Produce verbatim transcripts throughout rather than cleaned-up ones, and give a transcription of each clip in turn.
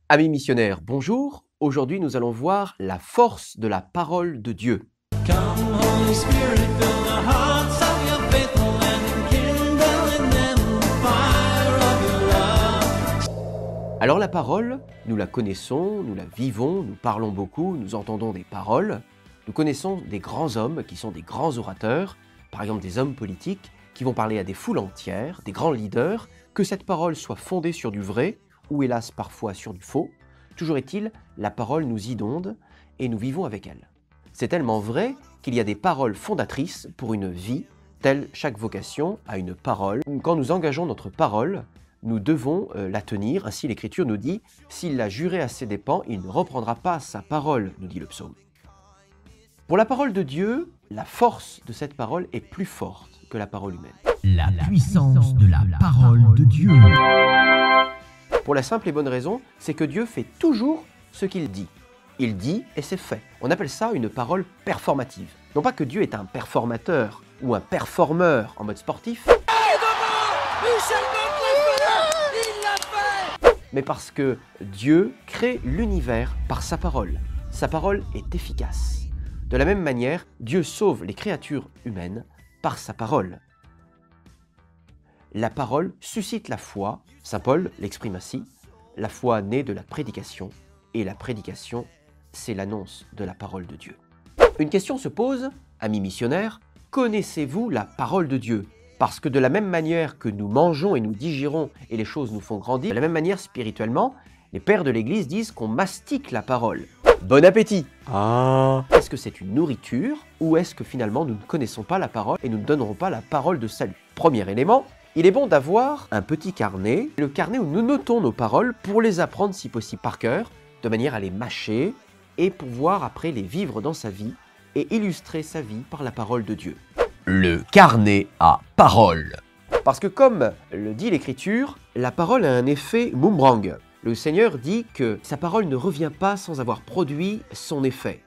Amis missionnaires, bonjour. Aujourd'hui, nous allons voir la force de la parole de Dieu. Come, Holy Spirit, fill the hearts of your faithful and kindle in them the fire of your love. Alors la parole, nous la connaissons, nous la vivons, nous parlons beaucoup, nous entendons des paroles. Nous connaissons des grands hommes qui sont des grands orateurs, par exemple des hommes politiques qui vont parler à des foules entières, des grands leaders, que cette parole soit fondée sur du vrai ou hélas parfois sur du faux. Toujours est-il, la parole nous inonde et nous vivons avec elle. C'est tellement vrai qu'il y a des paroles fondatrices pour une vie, telle chaque vocation a une parole. Quand nous engageons notre parole, nous devons euh, la tenir. Ainsi l'Écriture nous dit « S'il l'a juré à ses dépens, il ne reprendra pas sa parole », nous dit le psaume. Pour la parole de Dieu, la force de cette parole est plus forte que la parole humaine. La puissance de la parole de Dieu. Pour la simple et bonne raison, c'est que Dieu fait toujours ce qu'il dit. Il dit et c'est fait. On appelle ça une parole performative. Non pas que Dieu est un performateur ou un performeur en mode sportif, mais parce que Dieu crée l'univers par sa parole. Sa parole est efficace. De la même manière, Dieu sauve les créatures humaines par sa parole. La parole suscite la foi, saint Paul l'exprime ainsi, la foi naît de la prédication, et la prédication, c'est l'annonce de la parole de Dieu. Une question se pose, amis missionnaires, connaissez-vous la parole de Dieu? Parce que de la même manière que nous mangeons et nous digérons et les choses nous font grandir, de la même manière spirituellement, les pères de l'Église disent qu'on mastique la parole. Bon appétit! Ah. Est-ce que c'est une nourriture ou est-ce que finalement nous ne connaissons pas la parole et nous ne donnerons pas la parole de salut? Premier élément, il est bon d'avoir un petit carnet, le carnet où nous notons nos paroles pour les apprendre si possible par cœur, de manière à les mâcher et pouvoir après les vivre dans sa vie et illustrer sa vie par la parole de Dieu. Le carnet à parole. Parce que comme le dit l'Écriture, la parole a un effet boomerang. Le Seigneur dit que sa parole ne revient pas sans avoir produit son effet.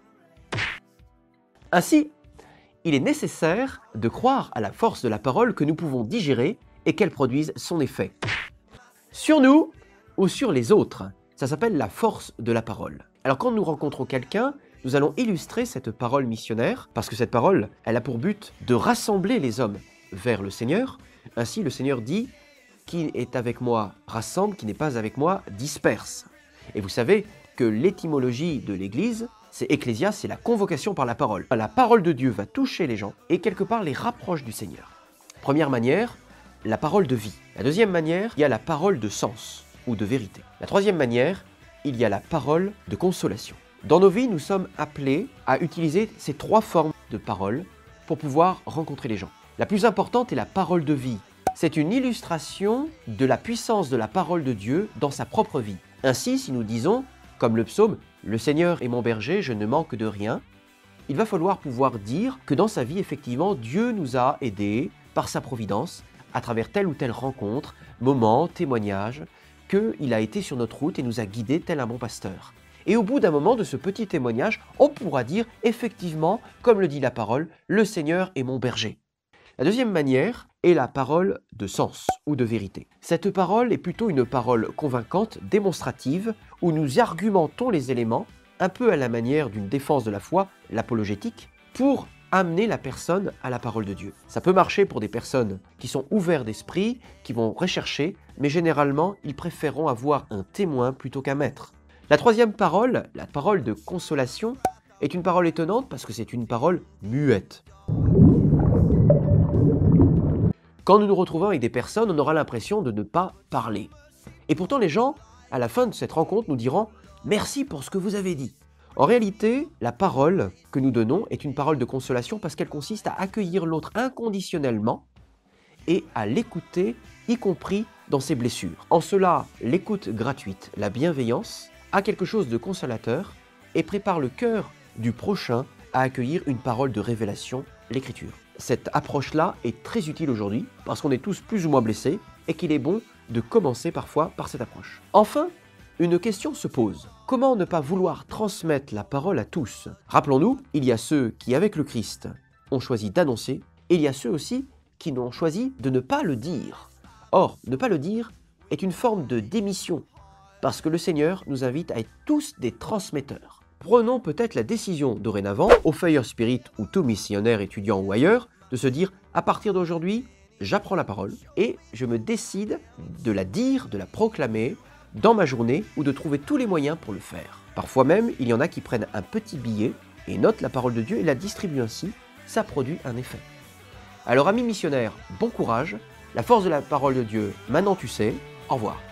Ainsi, il est nécessaire de croire à la force de la parole que nous pouvons digérer et qu'elle produise son effet. Sur nous ou sur les autres, ça s'appelle la force de la parole. Alors quand nous rencontrons quelqu'un, nous allons illustrer cette parole missionnaire, parce que cette parole, elle a pour but de rassembler les hommes vers le Seigneur. Ainsi, le Seigneur dit « Qui est avec moi rassemble, qui n'est pas avec moi disperse ». Et vous savez que l'étymologie de l'Église, c'est ecclésia, c'est la convocation par la parole. La parole de Dieu va toucher les gens et quelque part les rapproche du Seigneur. Première manière, la parole de vie. La deuxième manière, il y a la parole de sens ou de vérité. La troisième manière, il y a la parole de consolation. Dans nos vies, nous sommes appelés à utiliser ces trois formes de parole pour pouvoir rencontrer les gens. La plus importante est la parole de vie. C'est une illustration de la puissance de la parole de Dieu dans sa propre vie. Ainsi, si nous disons, comme le psaume, « Le Seigneur est mon berger, je ne manque de rien », il va falloir pouvoir dire que dans sa vie, effectivement, Dieu nous a aidés par sa providence, à travers telle ou telle rencontre, moment, témoignage, qu'il a été sur notre route et nous a guidés tel un bon pasteur. Et au bout d'un moment de ce petit témoignage, on pourra dire effectivement, comme le dit la parole, « Le Seigneur est mon berger ». La deuxième manière est la parole de sens ou de vérité. Cette parole est plutôt une parole convaincante, démonstrative, où nous argumentons les éléments, un peu à la manière d'une défense de la foi, l'apologétique, pour amener la personne à la parole de Dieu. Ça peut marcher pour des personnes qui sont ouvertes d'esprit, qui vont rechercher, mais généralement, ils préféreront avoir un témoin plutôt qu'un maître. La troisième parole, la parole de consolation, est une parole étonnante parce que c'est une parole muette. Quand nous nous retrouvons avec des personnes, on aura l'impression de ne pas parler. Et pourtant, les gens, à la fin de cette rencontre, nous diront « Merci pour ce que vous avez dit ». En réalité, la parole que nous donnons est une parole de consolation parce qu'elle consiste à accueillir l'autre inconditionnellement et à l'écouter, y compris dans ses blessures. En cela, l'écoute gratuite, la bienveillance, a quelque chose de consolateur et prépare le cœur du prochain à accueillir une parole de révélation, l'Écriture. Cette approche-là est très utile aujourd'hui parce qu'on est tous plus ou moins blessés et qu'il est bon de commencer parfois par cette approche. Enfin, une question se pose. Comment ne pas vouloir transmettre la parole à tous? Rappelons-nous, il y a ceux qui, avec le Christ, ont choisi d'annoncer et il y a ceux aussi qui n'ont choisi de ne pas le dire. Or, ne pas le dire est une forme de démission, parce que le Seigneur nous invite à être tous des transmetteurs. Prenons peut-être la décision dorénavant, au Fire Spirit ou tout missionnaire, étudiant ou ailleurs, de se dire à partir d'aujourd'hui, j'apprends la parole et je me décide de la dire, de la proclamer dans ma journée ou de trouver tous les moyens pour le faire. Parfois même, il y en a qui prennent un petit billet et notent la parole de Dieu et la distribuent ainsi. Ça produit un effet. Alors amis missionnaires, bon courage. La force de la parole de Dieu, maintenant tu sais. Au revoir.